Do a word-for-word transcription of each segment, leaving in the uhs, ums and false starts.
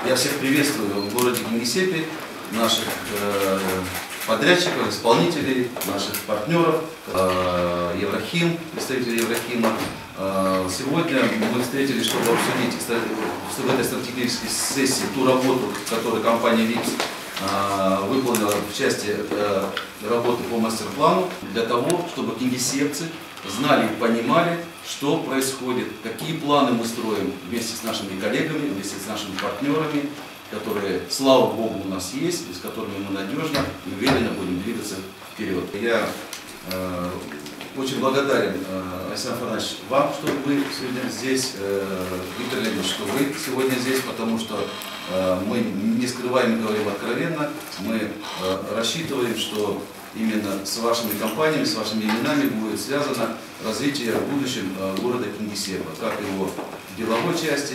Я всех приветствую в городе Кингисеппе, наших э, подрядчиков, исполнителей, наших партнеров, э, Еврохим, представителей Еврохима. Э, сегодня мы встретились, чтобы обсудить в этой стратегической сессии ту работу, которую компания ВИПС э, выполнила в части э, работы по мастер-плану, для того, чтобы кингисеппцы знали и понимали, что происходит, какие планы мы строим вместе с нашими коллегами, вместе с нашими партнерами, которые, слава Богу, у нас есть, с которыми мы надежно и уверенно будем двигаться вперед. Я э, очень благодарен, э, Александр Фарнавич, вам, что вы сегодня здесь, э, Виктор Леонидович, что вы сегодня здесь, потому что э, мы не скрываем и говорим откровенно, мы э, рассчитываем, что именно с вашими компаниями, с вашими именами будет связано развитие в будущем города Кингисеппа, как его деловой части,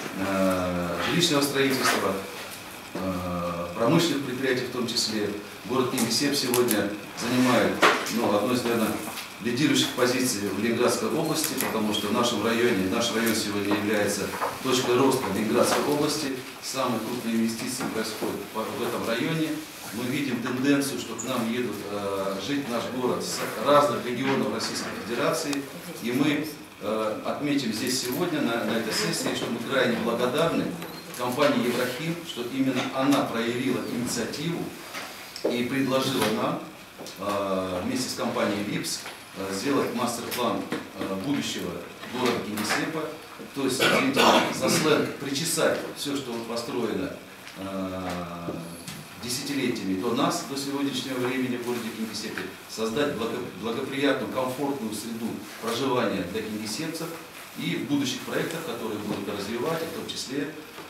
жилищного строительства, промышленных предприятий в том числе. Город Кингисепп сегодня занимает ну, одну из, наверное, лидирующих позиций в Ленинградской области, потому что в нашем районе, наш район сегодня является точкой роста Ленинградской области. Самые крупные инвестиции происходят в этом районе. Мы видим тенденцию, что к нам едут э, жить наш город с разных регионов Российской Федерации. И мы э, отметим здесь сегодня на, на этой сессии, что мы крайне благодарны компании Еврохим, что именно она проявила инициативу и предложила нам э, вместе с компанией ВИПС э, сделать мастер-план э, будущего города Кингисеппа. То есть, извините, за сленг причесать все, что построено э, десятилетиями до нас, до сегодняшнего времени в городе Кингисеппе, создать благоприятную, комфортную среду проживания для кингисеппцев и в будущих проектах, которые будут развивать, в том числе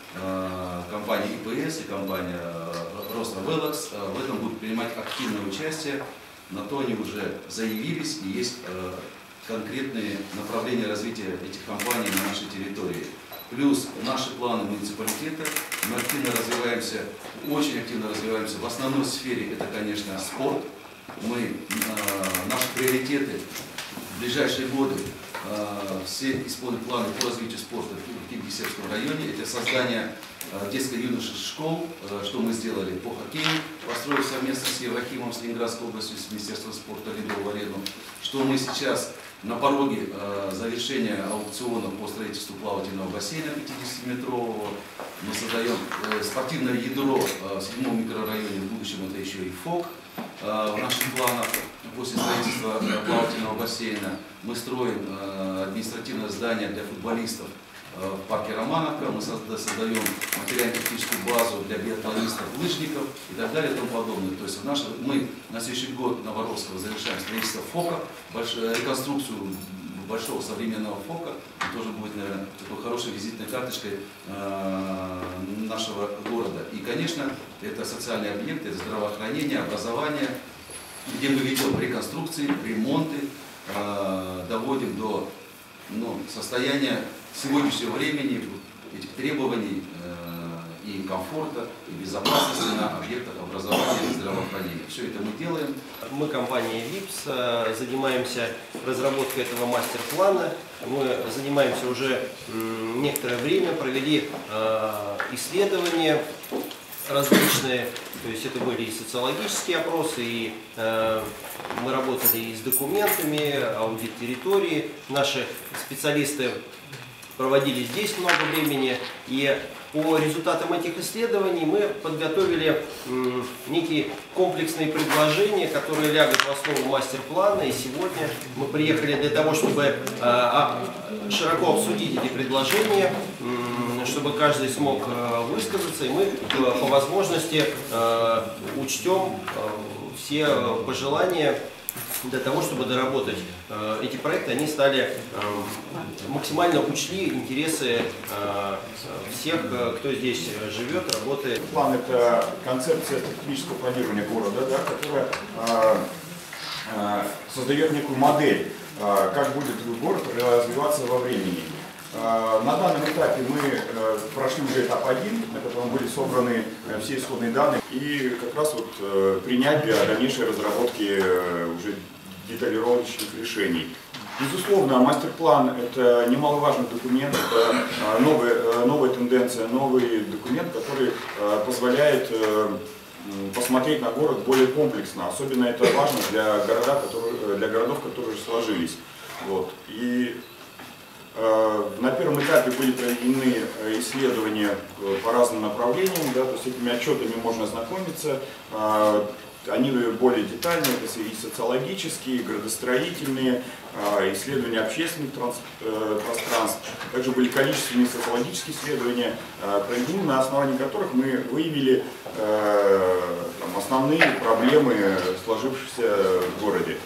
э, компания И П С и компания Росавелокс э, в этом будут принимать активное участие. На то они уже заявились и есть э, конкретные направления развития этих компаний на нашей территории. Плюс наши планы муниципалитета, мы активно развиваемся, очень активно развиваемся. В основной сфере это, конечно, спорт. Мы, э, наши приоритеты в ближайшие годы, э, все исполнены планы по развитию спорта в Кингисеппском районе. Это создание э, детско-юношеских школ, э, что мы сделали по хоккею, построив совместно с Еврохимом, с Ленинградской областью, с Министерством спорта ледового арену, что мы сейчас на пороге э, завершения аукциона по строительству плавательного бассейна пятидесятиметрового. Мы создаем э, спортивное ядро э, в седьмом микрорайоне, в будущем это еще и ФОК. Э, в наших планах после строительства э, плавательного бассейна мы строим э, административное здание для футболистов э, в парке Романовка. Мы создаем материально-техническую базу для биатлонистов, лыжников и так далее и тому подобное. То есть в наш, мы на следующий год на Воровского завершаем строительство ФОКа, больш, реконструкцию большого современного ФОКа. И тоже будет, наверное, такой хорошей визитной карточкой э, нашего города. И, конечно, это социальные объекты, это здравоохранение, образование, где мы ведем реконструкции, ремонты, э, доводим до ну, состояния сегодняшнего времени, этих требований э, и комфорта, и безопасности на объектах образования и здравоохранения. Все это мы делаем. Мы, компания ВИПС, занимаемся разработкой этого мастер-плана. Мы занимаемся уже некоторое время, провели исследования различные, то есть это были и социологические опросы, и э, мы работали и с документами, аудит территории. Наши специалисты проводили здесь много времени, и по результатам этих исследований мы подготовили м, некие комплексные предложения, которые лягут в основу мастер-плана. И сегодня мы приехали для того, чтобы э, а, широко обсудить эти предложения, м, чтобы каждый смог э, высказаться, и мы э, по возможности э, учтем э, все пожелания для того, чтобы доработать э, эти проекты, они стали э, максимально учли интересы э, всех, кто здесь живет, работает. План – это концепция стратегического планирования города, да, которая э, э, создает некую модель, э, как будет город развиваться во времени. Э, на данном этапе мы э, прошли уже этап один, на котором были собраны э, все исходные данные, и как раз вот э, принять для дальнейшей разработки э, уже деталировочных решений. Безусловно, мастер-план – это немаловажный документ, это новая, новая тенденция, новый документ, который позволяет посмотреть на город более комплексно. Особенно это важно для, города, которые, для городов, которые уже сложились. Вот. И э, на первом этапе были проведены исследования по разным направлениям, да, то есть с этими отчетами можно ознакомиться. Э, они более детальные, это и социологические, и градостроительные, э, исследования общественных транс, э, пространств. Также были количественные социологические исследования, э, проведены, на основании которых мы выявили э, там, основные проблемы, сложившиеся в городе.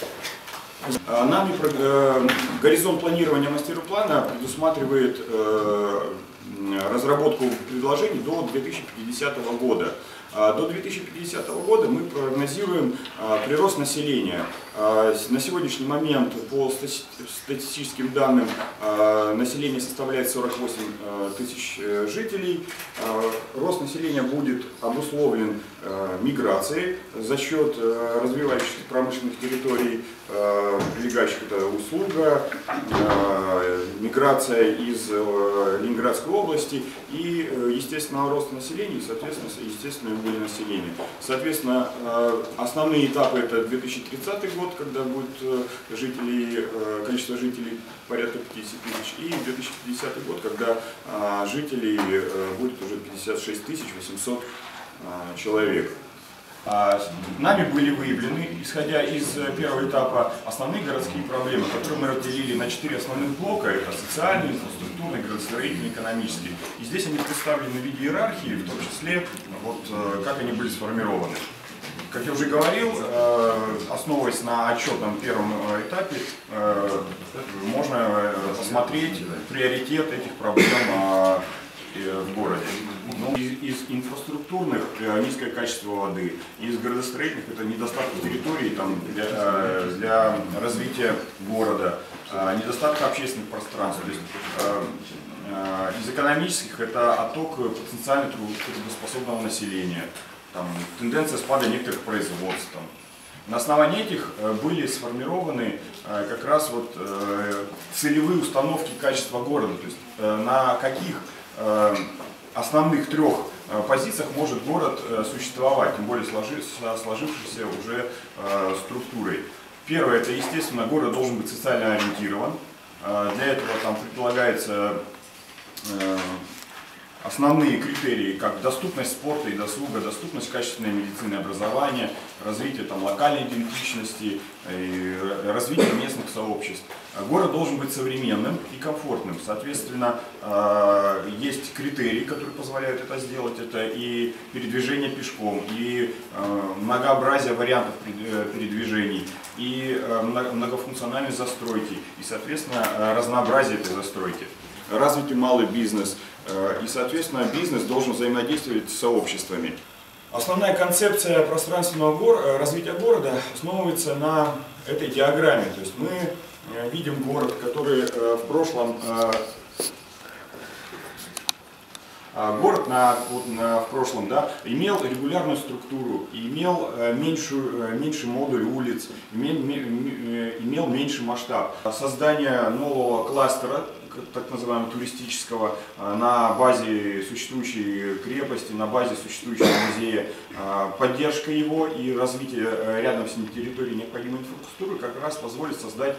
Нами э, горизонт планирования мастер-плана предусматривает э, разработку предложений до две тысячи пятидесятого года. До две тысячи пятидесятого года мы прогнозируем прирост населения. На сегодняшний момент по статистическим данным население составляет сорок восемь тысяч жителей. Рост населения будет обусловлен миграцией за счет развивающихся промышленных территорий, прилегающих это услуга, миграция из Ленинградской области и естественного роста населения, и, соответственно, естественное убыль населения. Соответственно, основные этапы это две тысячи тридцатый год, когда будет жителей, количество жителей порядка пятидесяти тысяч, и две тысячи пятидесятый год, когда жителей будет уже пятьдесят шесть тысяч восемьсот человек. Нами были выявлены, исходя из первого этапа, основные городские проблемы, которые мы разделили на четыре основных блока. Это социальный, инфраструктурный, градостроительный, экономический. И здесь они представлены в виде иерархии, в том числе, вот, как они были сформированы. Как я уже говорил, основываясь на отчетном первом этапе, можно посмотреть приоритет этих проблем в городе. Ну, из, из инфраструктурных низкое качество воды, из градостроительных это недостаток территорий там, для, для развития города, недостаток общественных пространств. То есть, из экономических это отток потенциально трудоспособного населения, там, тенденция спада некоторых производств. Там. На основании этих были сформированы как раз вот целевые установки качества города, то есть на каких основных трех позициях может город существовать, тем более сложившейся уже структурой. Первое, это, естественно, город должен быть социально ориентирован. Для этого там предполагается основные критерии, как доступность спорта и досуга, доступность качественной медицины и образования, развитие там, локальной идентичности, и развитие местных сообществ. Город должен быть современным и комфортным. Соответственно, есть критерии, которые позволяют это сделать. Это и передвижение пешком, и многообразие вариантов передвижений, и многофункциональность застройки, и, соответственно, разнообразие этой застройки. Развитый малый бизнес. И, соответственно, бизнес должен взаимодействовать с сообществами. Основная концепция пространственного гор... развития города основывается на этой диаграмме. То есть мы видим город, который в прошлом... Город на, на, в прошлом да, имел регулярную структуру, имел меньшую, меньший модуль улиц, имел, имел меньший масштаб. Создание нового кластера, так называемого туристического, на базе существующей крепости, на базе существующего музея, поддержка его и развитие рядом с ним территории необходимой инфраструктуры как раз позволит создать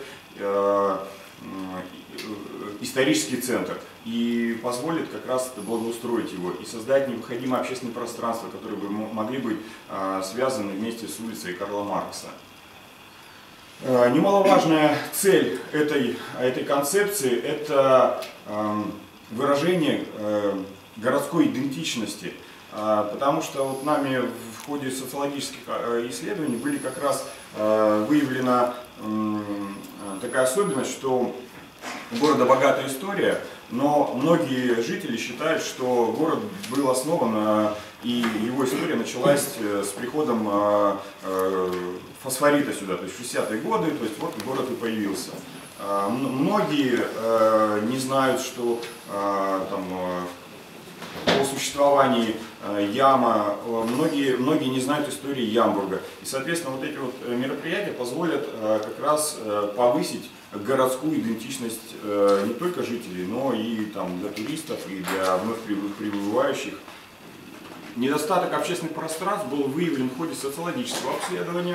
исторический центр и позволит как раз благоустроить его и создать необходимое общественное пространство, которые бы могли быть связаны вместе с улицей Карла Маркса. Немаловажная цель этой, этой концепции – это выражение городской идентичности, потому что вот нами в ходе социологических исследований были как раз выявлена такая особенность, что у города богатая история, но многие жители считают, что город был основан, и его история началась с приходом фосфорита сюда, то есть в шестидесятые годы, то есть вот город и появился. Многие не знают, что там о существовании яма. Многие, многие не знают истории Ямбурга. И, соответственно, вот эти вот мероприятия позволят как раз повысить городскую идентичность не только жителей, но и там, для туристов, и для вновь прибывающих. Недостаток общественных пространств был выявлен в ходе социологического обследования,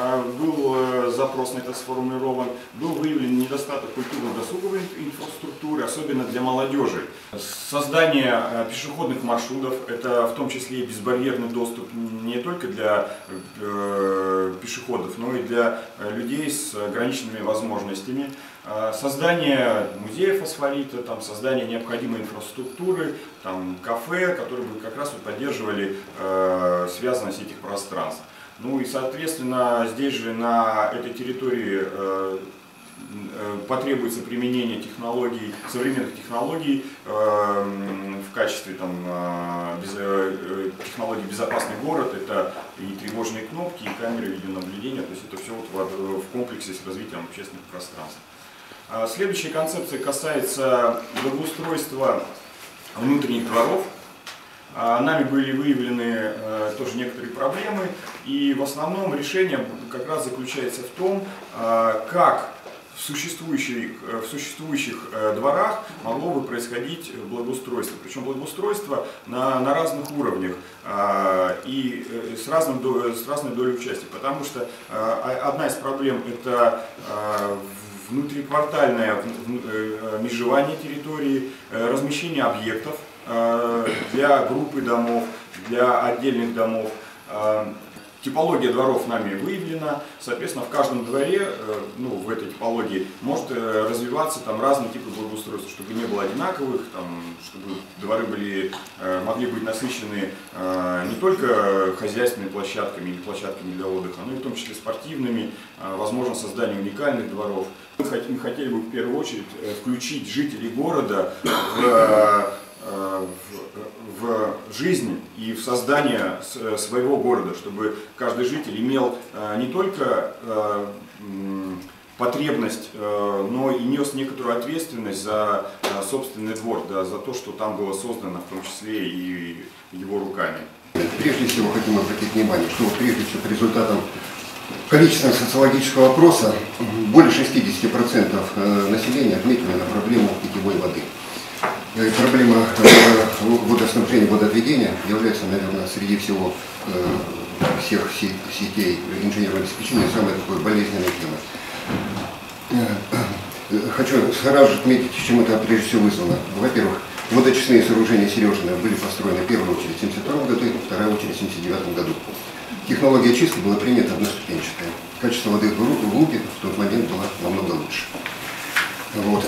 был запрос на это сформулирован, был выявлен недостаток культурно-досуговой инфраструктуры, особенно для молодежи. Создание пешеходных маршрутов, это в том числе и безбарьерный доступ не только для пешеходов, но и для людей с ограниченными возможностями. Создание музея фосфорита, там, создание необходимой инфраструктуры, там, кафе, которые бы как раз поддерживали э, связанность этих пространств. Ну и, соответственно, здесь же на этой территории э, э, потребуется применение технологий, современных технологий э, в качестве там, э, без, э, технологий «Безопасный город». Это и тревожные кнопки, и камеры видеонаблюдения, то есть это все вот в, в комплексе с развитием общественных пространств. Следующая концепция касается благоустройства внутренних дворов. Нами были выявлены тоже некоторые проблемы, и в основном решение как раз заключается в том, как в существующих, в существующих дворах могло бы происходить благоустройство. Причем благоустройство на, на разных уровнях и с, разным, с разной долей участия. Потому что одна из проблем – это внутриквартальное межевание территории, размещение объектов для группы домов, для отдельных домов. Типология дворов нами выявлена, соответственно, в каждом дворе, ну, в этой типологии, может развиваться там разные типы благоустройства, чтобы не было одинаковых, там, чтобы дворы были, могли быть насыщены не только хозяйственными площадками или площадками для отдыха, но и в том числе спортивными, возможно создание уникальных дворов. Мы хотели бы в первую очередь включить жителей города в В, в жизнь и в создание своего города, чтобы каждый житель имел не только потребность, но и нес некоторую ответственность за собственный двор, да, за то, что там было создано, в том числе и его руками. Прежде всего хотим обратить внимание, что прежде всего по результатам количественного социологического опроса более шестидесяти процентов населения отметили на проблему питьевой воды. Проблема водоснабжения, водоотведения является, наверное, среди всего всех сетей инженерного обеспечения самой такой болезненной темой. Хочу сразу же отметить, чем это прежде всего вызвано. Во-первых, водочистные сооружения Сережина были построены в первую очередь в семьдесят втором году, в вторую очередь в семьдесят девятом году. Технология очистки была принята одноступенчатая. Качество воды в Лупе в тот момент было намного лучше. Вот.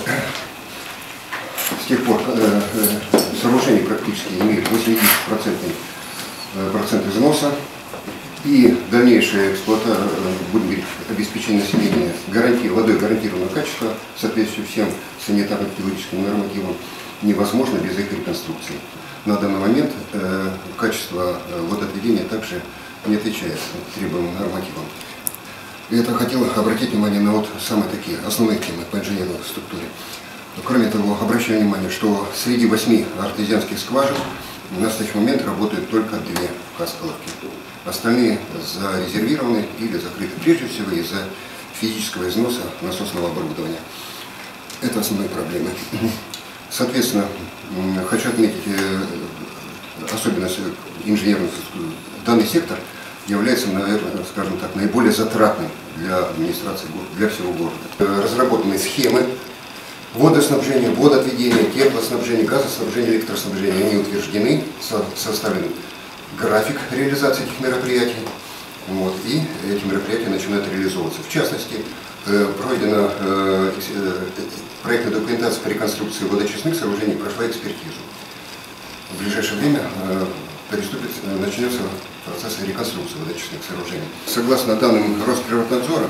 С тех пор э, э, сооружения практически имеют восемьдесят процентов износа, и дальнейшая эксплуатация, э, будем говорить, обеспечение населения гаранти, водой гарантированного качества в соответствии всем санитарно-экологическим нормативам невозможно без их реконструкции. На данный момент э, качество водоотведения также не отвечает требуемым нормативам. И это хотел обратить внимание на вот самые такие основные темы по инженерной структуре. Кроме того, обращаю внимание, что среди восьми артезианских скважин в настоящий момент работают только две касколовки. Остальные зарезервированы или закрыты прежде всего из-за физического износа насосного оборудования. Это основные проблемы. Соответственно, хочу отметить особенность инженерных. Данный сектор является, наверное, скажем так, наиболее затратным для администрации, для всего города. Разработаны схемы водоснабжения, водоотведения, теплоснабжения, газоснабжения, электроснабжения, они утверждены, составлен график реализации этих мероприятий, вот, и эти мероприятия начинают реализовываться. В частности, пройдена проектная документация по реконструкции водочистных сооружений, прошла экспертизу. В ближайшее время приступит, начнется процесс реконструкции водочистных сооружений. Согласно данным Росприроднадзора,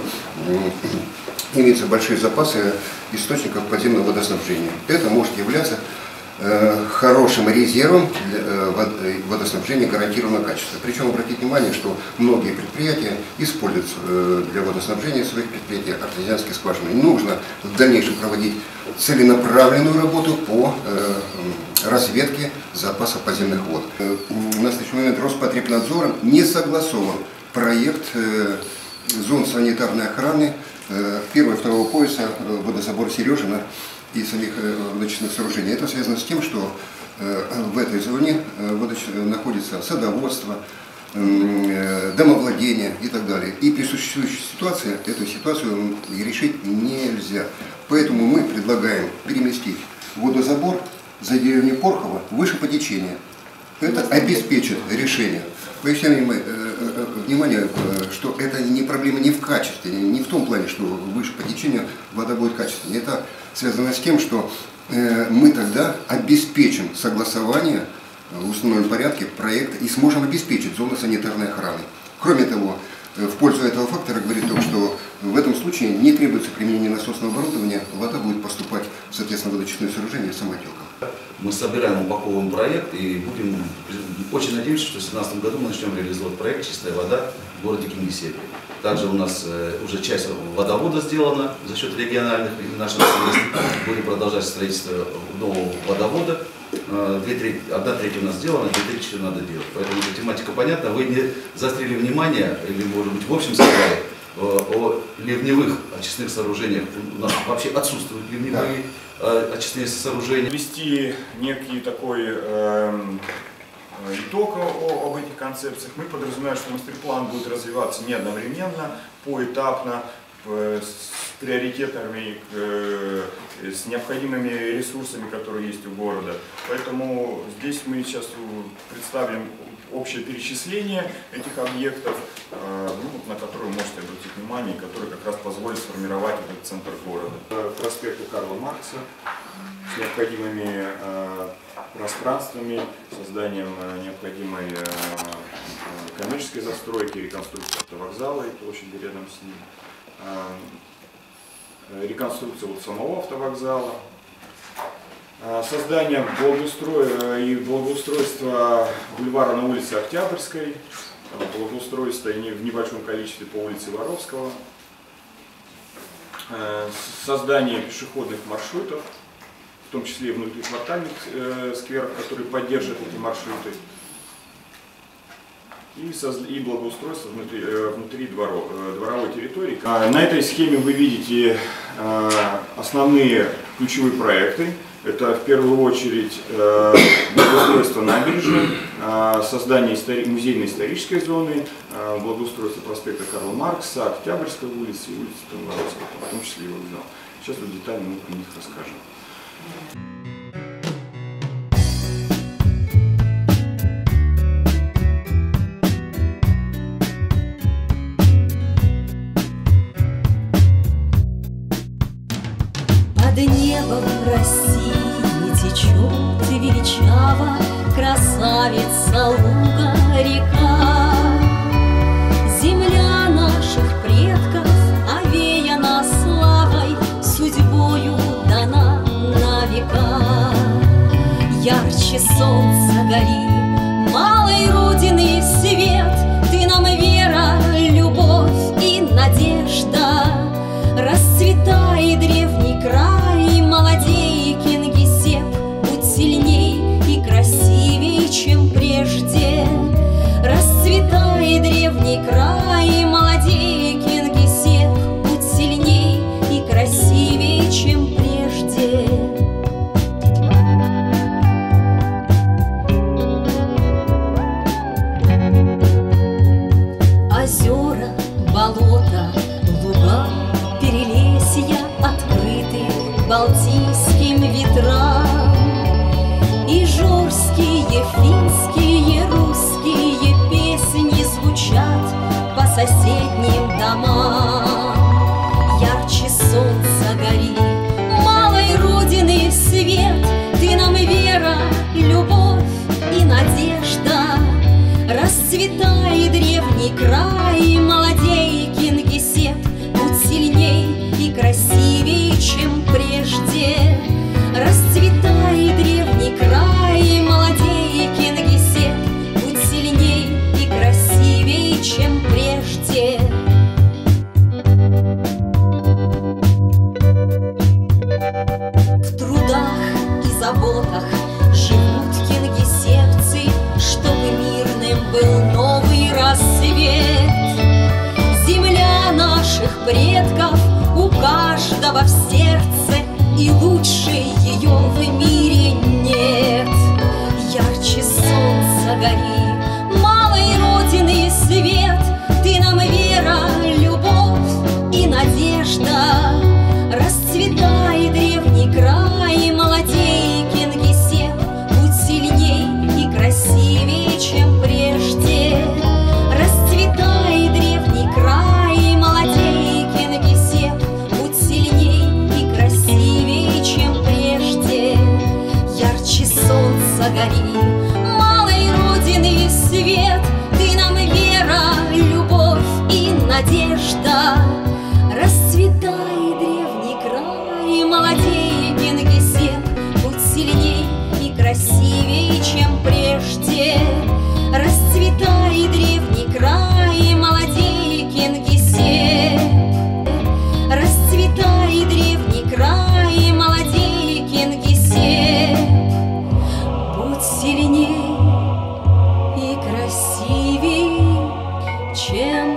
имеются большие запасы источников подземного водоснабжения. Это может являться хорошим резервом для водоснабжения гарантированного качества. Причем обратите внимание, что многие предприятия используют для водоснабжения своих предприятий артезианские скважины. И нужно в дальнейшем проводить целенаправленную работу по разведке запаса подземных вод. В настоящий момент Роспотребнадзором не согласован проект зон санитарной охраны первого и второго пояса водозабора Сережина и самих водочных сооружений. Это связано с тем, что в этой зоне находится садоводство, домовладение и так далее. И при существующей ситуации эту ситуацию решить нельзя. Поэтому мы предлагаем переместить водозабор за деревню Порхово выше по течению. Это обеспечит решение. Поясняем внимание, что это не проблема не в качестве, не в том плане, что выше по течению вода будет качественной. Это связано с тем, что мы тогда обеспечим согласование в установленном порядке проекта и сможем обеспечить зону санитарной охраны. Кроме того, в пользу этого фактора говорит то, что в этом случае не требуется применение насосного оборудования, вода будет поступать, соответственно, в водочистное сооружение самотеком. Мы собираем, упаковываем проект и будем очень надеемся, что в две тысячи семнадцатом году мы начнем реализовать проект «Чистая вода» в городе Кингисеппе. Также у нас уже часть водовода сделана за счет региональных и наших средств. Будем продолжать строительство нового водовода. Две трети, одна треть у нас сделана, две трети еще надо делать. Поэтому эта тематика понятна. Вы не заострили внимание, или, может быть, в общем сказали, о ливневых очистных сооружениях. У нас вообще отсутствуют ливневые очистные сооружения. Ввести некий такой э, итог о, об этих концепциях. Мы подразумеваем, что мастер-план будет развиваться не одновременно, поэтапно, с приоритетами, с необходимыми ресурсами, которые есть у города. Поэтому здесь мы сейчас представим общее перечисление этих объектов, ну, на которые вы можете обратить внимание, которые как раз позволят сформировать этот центр города. Проспекты Карла Маркса с необходимыми пространствами, созданием необходимой коммерческой застройки, реконструкции автовокзала и площади рядом с ним. Реконструкция вот самого автовокзала, создание благоустроя и благоустройства бульвара на улице Октябрьской, благоустройство в небольшом количестве по улице Воровского, создание пешеходных маршрутов, в том числе и внутриквартальных скверов, которые поддержат эти маршруты, и благоустройство внутри, внутри дворов, дворовой территории. На этой схеме вы видите основные ключевые проекты. Это в первую очередь благоустройство набережной, создание музейно-исторической зоны, благоустройство проспекта Карла Маркса, Октябрьской улицы и улицы Воровского, в том числе и вокзал. Сейчас вот детально мы про них расскажем. Под небом России течет величаво красавица луга река. Земля наших предков овеяна славой, судьбою дана на века. слава в сердце, и лучше ее в мире нет. Ярче солнца гори, малой родины свет, ты нам вера, любовь и надежда. Расцветай, древний край, молодей, Кингисепп, будь сильней и красивее, чем прежде. Расцветай, древний край, молодей, Кингисепп, будь сильней и красивее, чем прежде. Ярче солнца гори, малой родины свет, ты нам вера, любовь и надежда. Расцветай, древний край, молодей, Кингисепп, будь сильней и красивее, чем прежде. Расцветай, древний край, молодей, Кингисепп. Расцветай, древний край, молодей, Кингисепп. Будь сильней и красивей, чем